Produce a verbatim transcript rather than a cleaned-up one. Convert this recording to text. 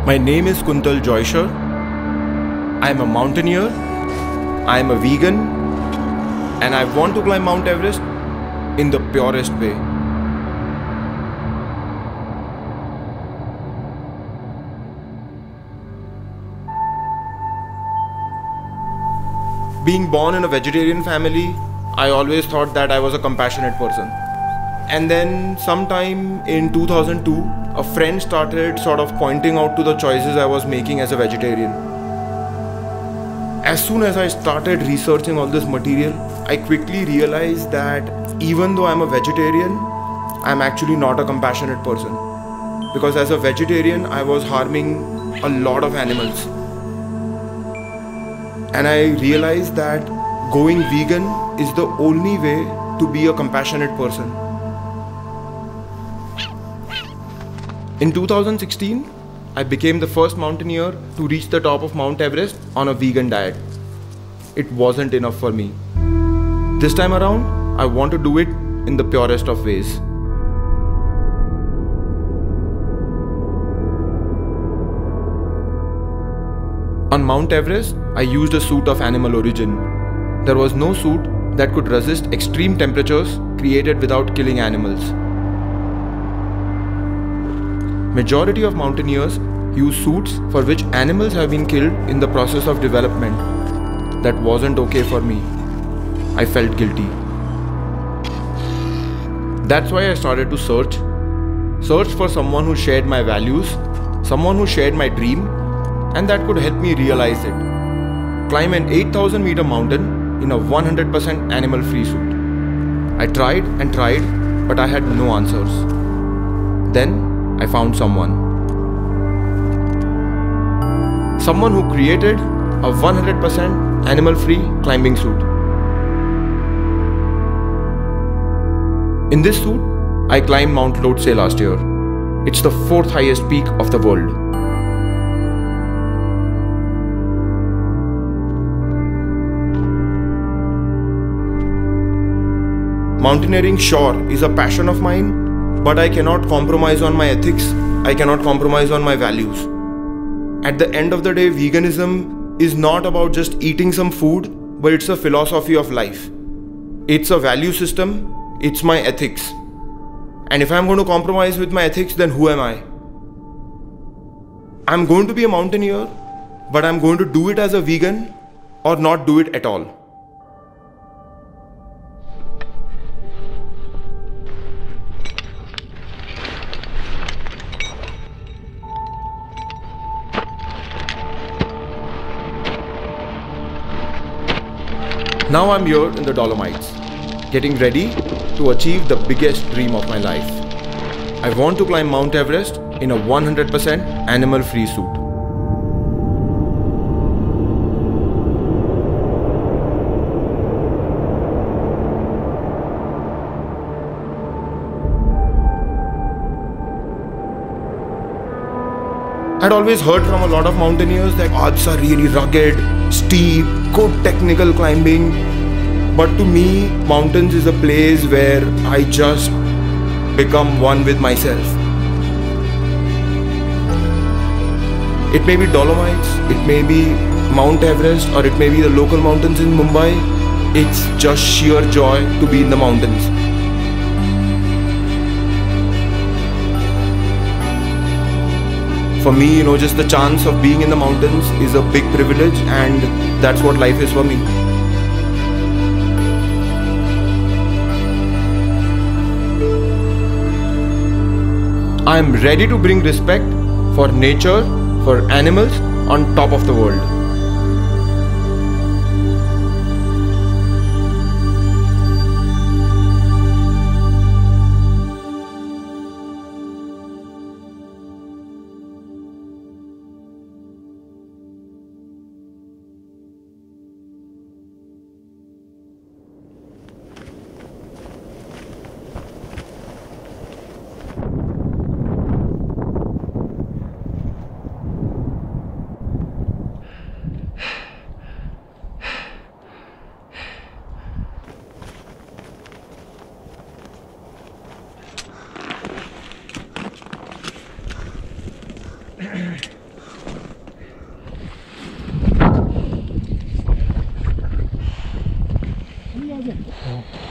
My name is Kuntal Joyshar. I am a mountaineer, I am a vegan, and I want to climb Mount Everest in the purest way. Being born in a vegetarian family, I always thought that I was a compassionate person. And then sometime in two thousand two, a friend started sort of pointing out to the choices I was making as a vegetarian. As soon as I started researching all this material, I quickly realized that even though I'm a vegetarian, I'm actually not a compassionate person. Because as a vegetarian, I was harming a lot of animals. And I realized that going vegan is the only way to be a compassionate person. In two thousand sixteen, I became the first mountaineer to reach the top of Mount Everest on a vegan diet. It wasn't enough for me. This time around, I want to do it in the purest of ways. On Mount Everest, I used a suit of animal origin. There was no suit that could resist extreme temperatures created without killing animals. Majority of mountaineers use suits for which animals have been killed in the process of development. That wasn't okay for me. I felt guilty. That's why I started to search. Search for someone who shared my values, someone who shared my dream, and that could help me realize it. Climb an eight thousand meter mountain in a one hundred percent animal free suit. I tried and tried, but I had no answers. Then I found someone. Someone who created a one hundred percent animal free climbing suit. In this suit, I climbed Mount Lhotse last year. It's the fourth highest peak of the world. Mountaineering, sure, is a passion of mine, but I cannot compromise on my ethics, I cannot compromise on my values. At the end of the day, veganism is not about just eating some food, but it's a philosophy of life. It's a value system, it's my ethics. And if I'm going to compromise with my ethics, then who am I? I'm going to be a mountaineer, but I'm going to do it as a vegan or not do it at all. Now I'm here in the Dolomites, getting ready to achieve the biggest dream of my life. I want to climb Mount Everest in a one hundred percent animal-free suit. I'd always heard from a lot of mountaineers that paths are really rugged, steep, good technical climbing. But to me, mountains is a place where I just become one with myself. It may be Dolomites, it may be Mount Everest, or it may be the local mountains in Mumbai. It's just sheer joy to be in the mountains. For me, you know, just the chance of being in the mountains is a big privilege, and that's what life is for me. I'm ready to bring respect for nature, for animals on top of the world. हूँ।